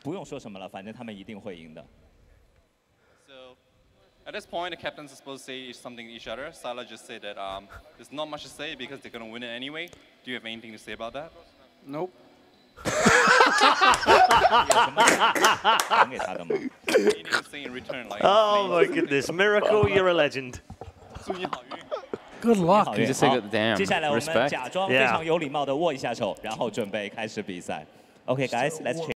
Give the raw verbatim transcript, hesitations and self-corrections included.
不用说什么了，反正他们一定会赢的。 So, at this point, the captains are supposed to say something to each other. Salah just said that um, there's not much to say because they're going to win it anyway. Do you have anything to say about that? Nope. 有什么讲给他的吗 Anything to say in return, like. Oh my goodness, Miracle, you're a legend. 祝你好运。 Good 好 luck. 运 just say 好 good damn. 接下来我们 Respect. 假装非常有礼貌的握一下手，然后准备开始比赛。Okay, guys, let's change.